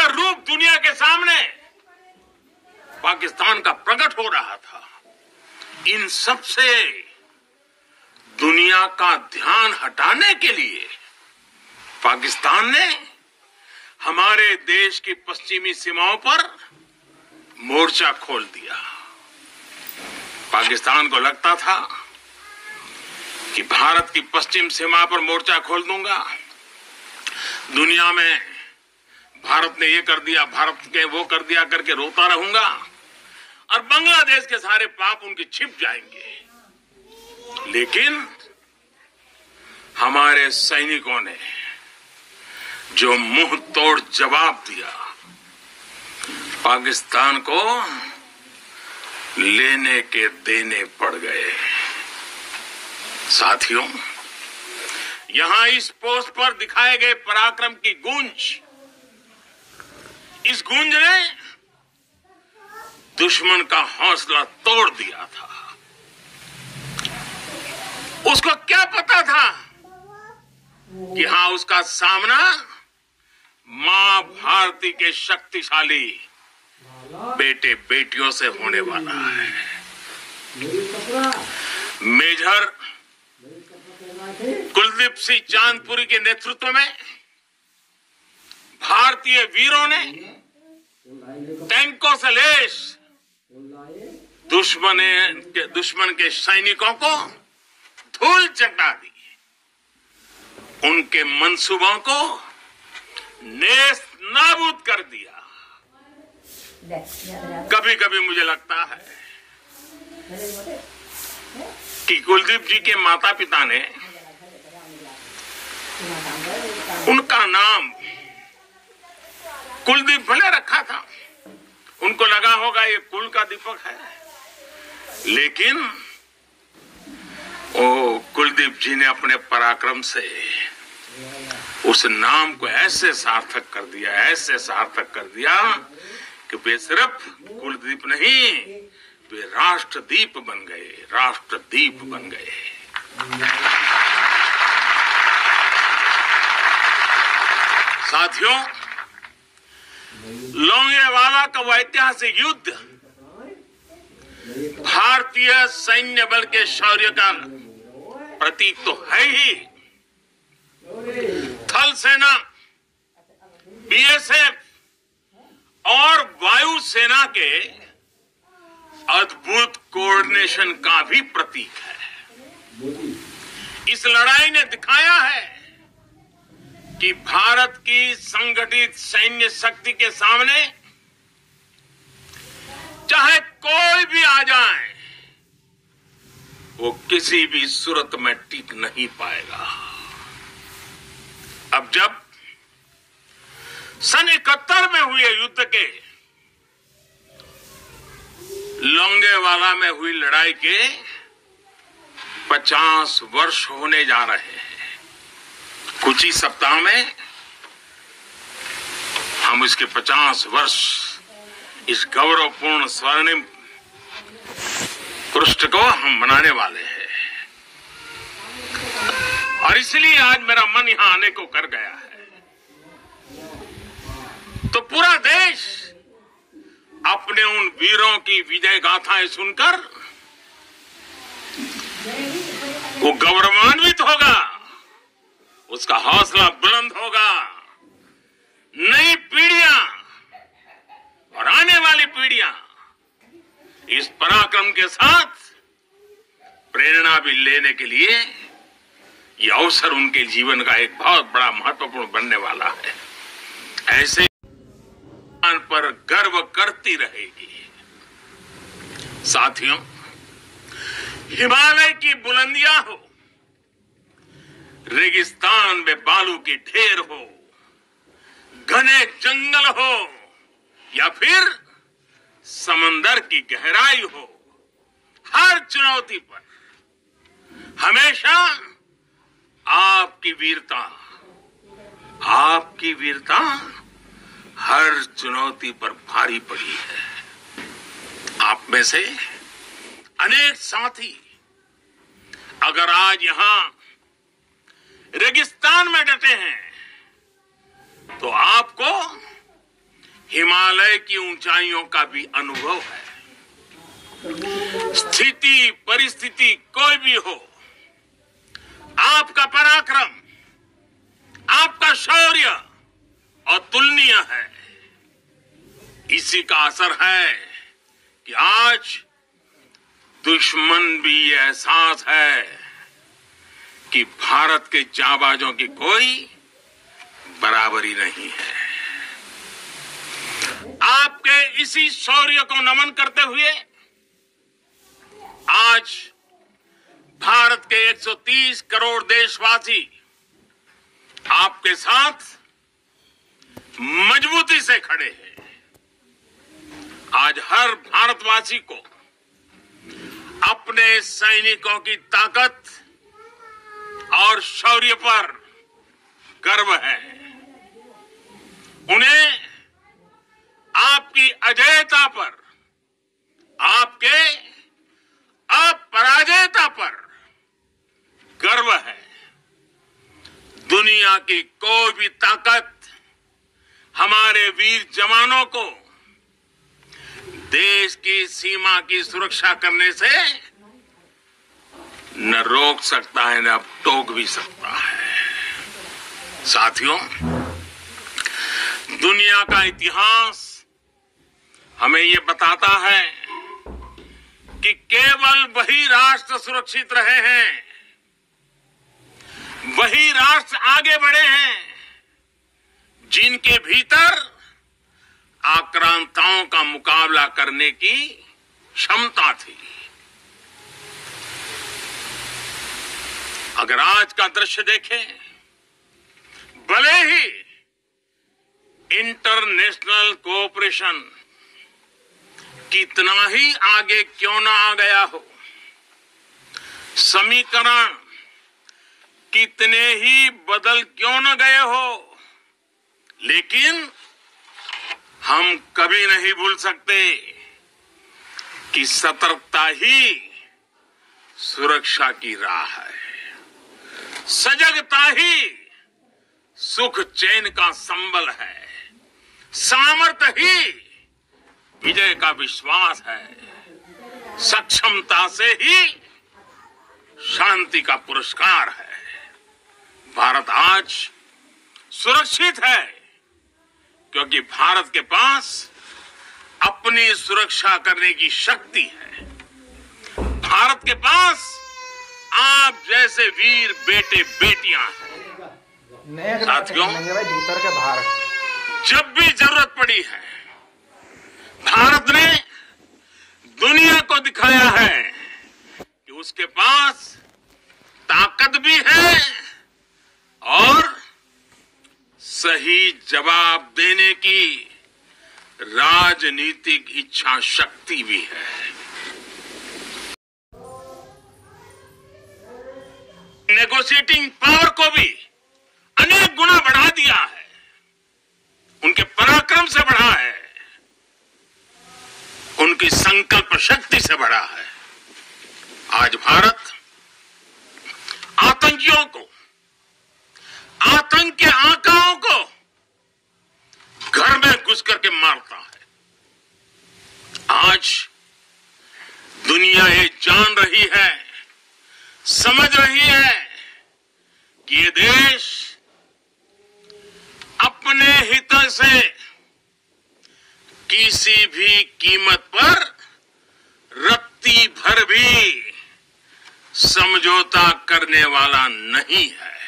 भयंकर रूप दुनिया के सामने पाकिस्तान का प्रकट हो रहा था। इन सब से दुनिया का ध्यान हटाने के लिए पाकिस्तान ने हमारे देश की पश्चिमी सीमाओं पर मोर्चा खोल दिया। पाकिस्तान को लगता था कि भारत की पश्चिम सीमा पर मोर्चा खोल दूंगा, दुनिया में भारत ने ये कर दिया, भारत के वो कर दिया करके रोता रहूंगा और बांग्लादेश के सारे पाप उनके छिप जाएंगे। लेकिन हमारे सैनिकों ने जो मुंह तोड़ जवाब दिया, पाकिस्तान को लेने के देने पड़ गए। साथियों, यहां इस पोस्ट पर दिखाए गए पराक्रम की गूंज, इस गूंज ने दुश्मन का हौसला तोड़ दिया था। उसको क्या पता था कि हाँ, उसका सामना मां भारती के शक्तिशाली बेटे बेटियों से होने वाला है। मेजर कुलदीप सिंह चांदपुरी के नेतृत्व में भारतीय वीरों ने टैंकों से लैस दुश्मन के सैनिकों को धूल चटा दी, उनके मंसूबों को नेस्त नाबूद कर दिया। कभी कभी मुझे लगता है कि कुलदीप जी के माता पिता ने उनका नाम कुलदीप भले रखा था, उनको लगा होगा ये कुल का दीपक है, लेकिन ओ कुलदीप जी ने अपने पराक्रम से उस नाम को ऐसे सार्थक कर दिया, ऐसे सार्थक कर दिया कि वे सिर्फ कुलदीप नहीं, वे राष्ट्रदीप बन गए, राष्ट्रदीप बन गए। साथियों, लोंगेवाला का वो ऐतिहासिक युद्ध भारतीय सैन्य बल के शौर्य का प्रतीक तो है ही। थल सेना, बीएसएफ और वायु सेना के अद्भुत कोऑर्डिनेशन का भी प्रतीक है। इस लड़ाई ने दिखाया है कि भारत की संगठित सैन्य शक्ति के सामने चाहे कोई भी आ जाए, वो किसी भी सूरत में टिक नहीं पाएगा। अब जब सन 71 में हुए युद्ध के लोंगेवाला में हुई लड़ाई के 50 वर्ष होने जा रहे हैं। कुछ ही सप्ताह में हम इसके 50 वर्ष, इस गौरवपूर्ण स्वर्णिम पृष्ठ को हम मनाने वाले हैं। और इसलिए आज मेरा मन यहां आने को कर गया है। तो पूरा देश अपने उन वीरों की विजय गाथाएं सुनकर वो गौरवान्वित होगा, उसका हौसला बुलंद होगा। नई पीढ़ियां और आने वाली पीढ़ियां इस पराक्रम के साथ प्रेरणा भी लेने के लिए ये अवसर उनके जीवन का एक बहुत बड़ा महत्वपूर्ण बनने वाला है। ऐसे पर गर्व करती रहेगी। साथियों, हिमालय की बुलंदियां हो, रेगिस्तान में बालू की ढेर हो, घने जंगल हो या फिर समंदर की गहराई हो, हर चुनौती पर हमेशा आपकी वीरता हर चुनौती पर भारी पड़ी है। आप में से अनेक साथी अगर आज यहां रेगिस्तान में डटे हैं तो आपको हिमालय की ऊंचाइयों का भी अनुभव है। स्थिति परिस्थिति कोई भी हो, आपका पराक्रम, आपका शौर्य अतुलनीय है। इसी का असर है कि आज दुश्मन भी ये एहसास है कि भारत के जाबाजों की कोई बराबरी नहीं है। आपके इसी शौर्य को नमन करते हुए आज भारत के 130 करोड़ देशवासी आपके साथ मजबूती से खड़े हैं। आज हर भारतवासी को अपने सैनिकों की ताकत और शौर्य पर गर्व है। उन्हें आपकी अजेयता पर, आपके अपराजेयता पर गर्व है। दुनिया की कोई भी ताकत हमारे वीर जवानों को देश की सीमा की सुरक्षा करने से न रोक सकता है, न टोक भी सकता है। साथियों, दुनिया का इतिहास हमें ये बताता है कि केवल वही राष्ट्र सुरक्षित रहे हैं, वही राष्ट्र आगे बढ़े हैं जिनके भीतर आक्रांताओं का मुकाबला करने की क्षमता थी। अगर आज का दृश्य देखें, भले ही इंटरनेशनल कोऑपरेशन कितना ही आगे क्यों ना आ गया हो, समीकरण कितने ही बदल क्यों न गए हो, लेकिन हम कभी नहीं भूल सकते कि सतर्कता ही सुरक्षा की राह है। सजगता ही सुख चैन का संबल है। सामर्थ्य ही विजय का विश्वास है। सक्षमता से ही शांति का पुरस्कार है। भारत आज सुरक्षित है क्योंकि भारत के पास अपनी सुरक्षा करने की शक्ति है। भारत के पास आप जैसे वीर बेटे बेटियां हैं। साथियों, जब भी जरूरत पड़ी है, भारत ने दुनिया को दिखाया है कि उसके पास ताकत भी है और सही जवाब देने की राजनीतिक इच्छा शक्ति भी है। नेगोशिएटिंग पावर को भी अनेक गुना बढ़ा दिया है, उनके पराक्रम से बढ़ा है, उनकी संकल्प शक्ति से बढ़ा है। आज भारत आतंकियों को, आतंक के आकाओं को घर में घुस करके मारता है। आज दुनिया ये जान रही है, समझ रही है कि ये देश अपने हित से किसी भी कीमत पर रत्ती भर भी समझौता करने वाला नहीं है।